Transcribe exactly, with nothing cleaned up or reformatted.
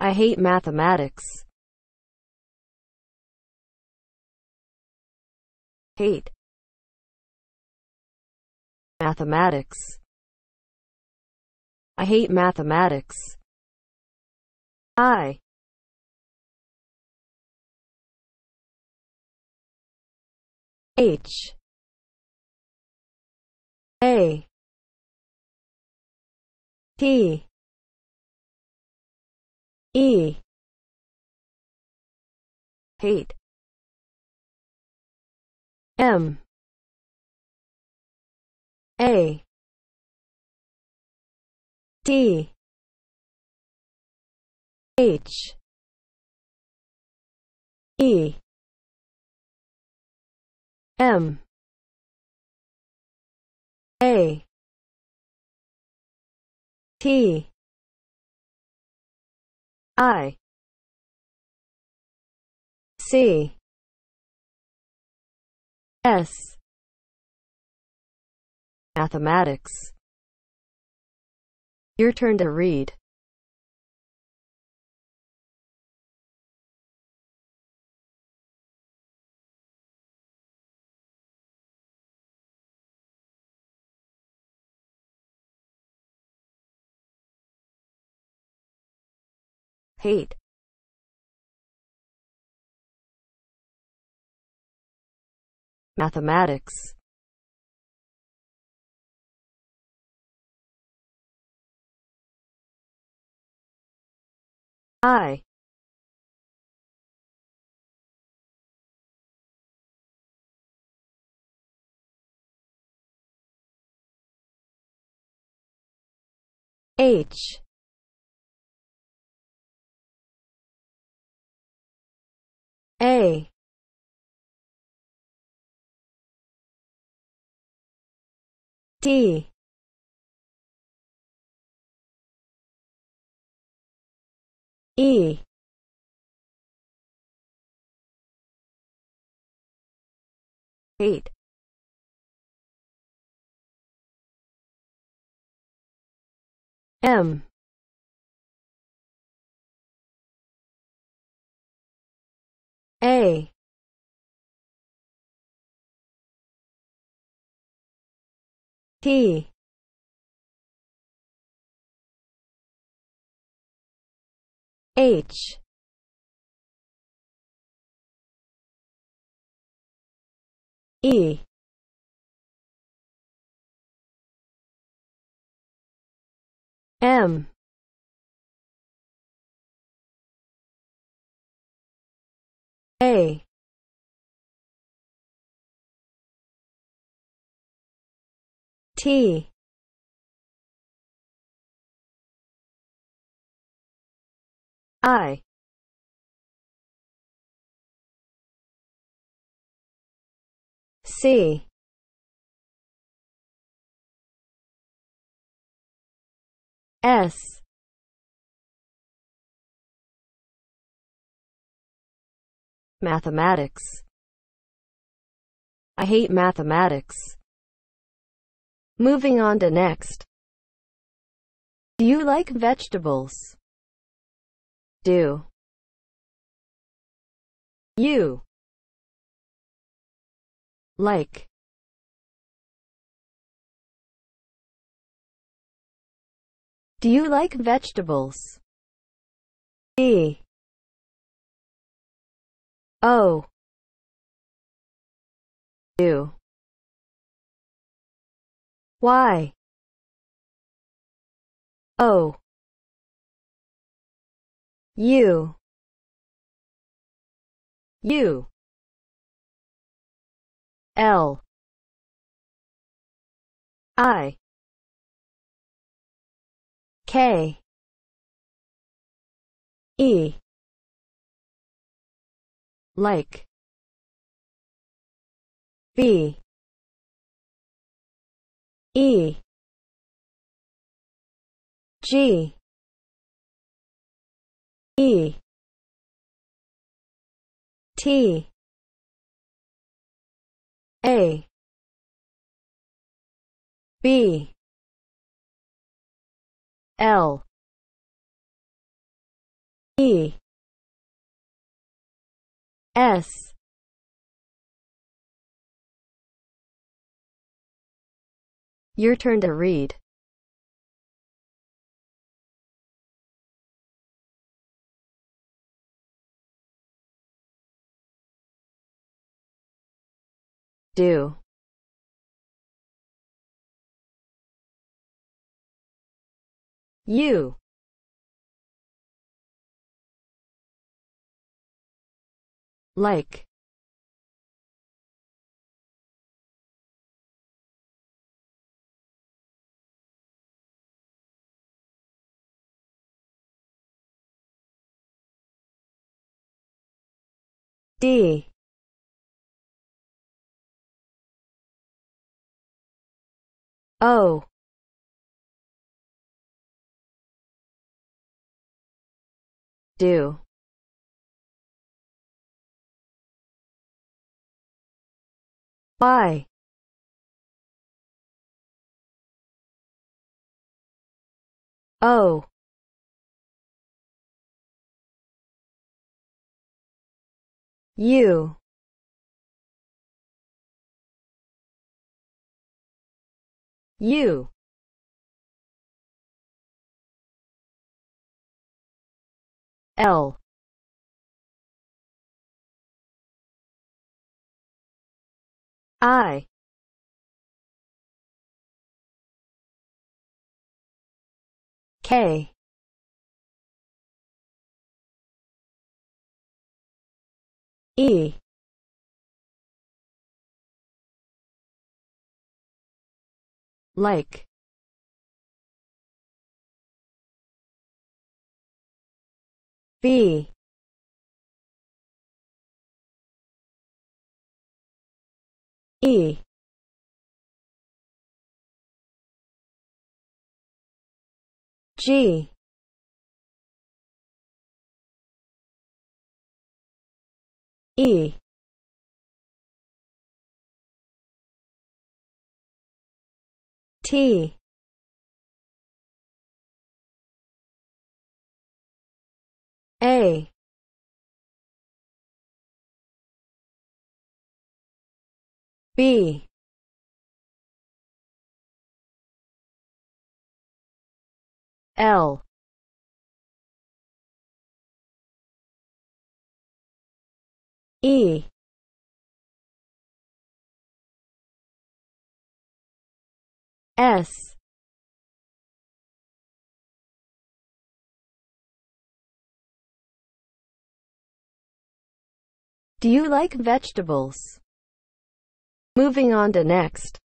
I hate mathematics. Hate. Mathematics. I hate mathematics. I. H. A. T. E. Hate. M. A. D. H. E. M. A. T. I. C. S. Mathematics. Your turn to read. Hate. Mathematics. I. H. A. D. E. Hate. M. A. T. H. E. M. A. T. I. C. S. Mathematics. I hate mathematics. Moving on to next. Do you like vegetables? Do you like Do you like vegetables? D. O. Do. Y. O. U. U. L. I. K. E. Like. B. E. G. E. T. A. B. L. E S Your turn to read. Do. You. Like. D. O. Do. Buy. O. You. You. L. I. K. E. Like. B. E. G. E. T. A. B. L. E. S. Do you like vegetables? Moving on to next.